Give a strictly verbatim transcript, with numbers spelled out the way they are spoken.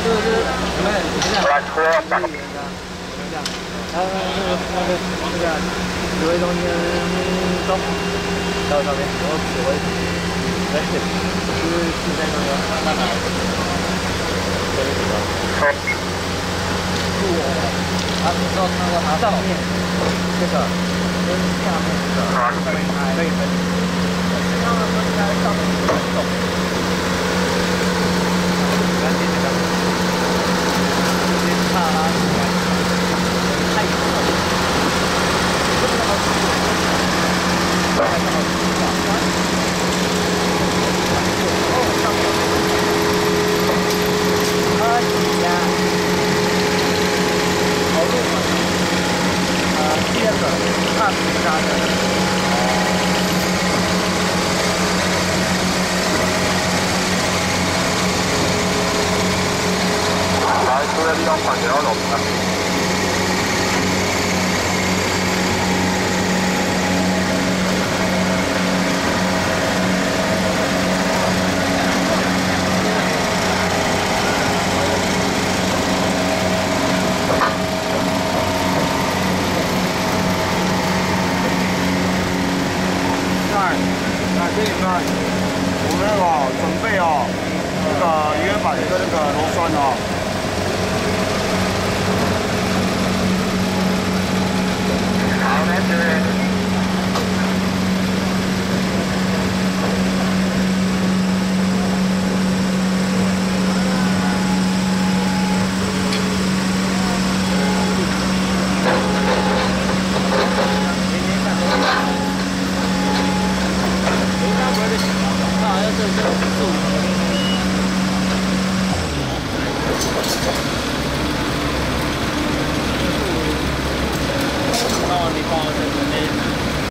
这个是你们你们俩，这样，这样，啊，那个那个那个指挥中心中，到上面，然后指挥，对，就是是在那个那哪？这个地方。是我，他你知道那个上面这个跟下面这个分开，可以分。他们分开上面是很重。干净的，先擦拉起来，太重了，不能那么粗，不能那么粗啊！哦，上面，哎呀，好路嘛，呃，第二个看其他的。这个地方反正要弄的。那那这里面，我们那个准备哦，那个铝板跟那个螺栓哦。好，那是。那你帮我这个。